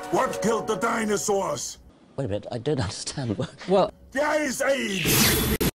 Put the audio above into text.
What killed the dinosaurs? Wait a minute, I don't understand. Well, The Ice Age!